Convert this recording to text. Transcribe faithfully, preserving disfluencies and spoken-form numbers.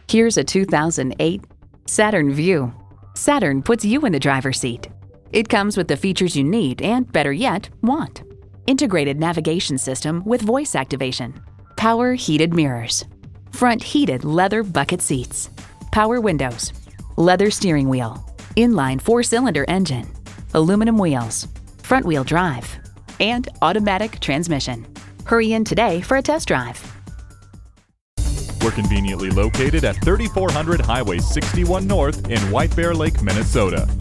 Here's a two thousand eight Saturn Vue. Saturn puts you in the driver's seat. It comes with the features you need and, better yet, want. Integrated navigation system with voice activation. Power heated mirrors. Front heated leather bucket seats. Power windows. Leather steering wheel. Inline four-cylinder engine. Aluminum wheels. Front-wheel drive. And automatic transmission. Hurry in today for a test drive. We're conveniently located at thirty-four hundred Highway sixty-one North in White Bear Lake, Minnesota.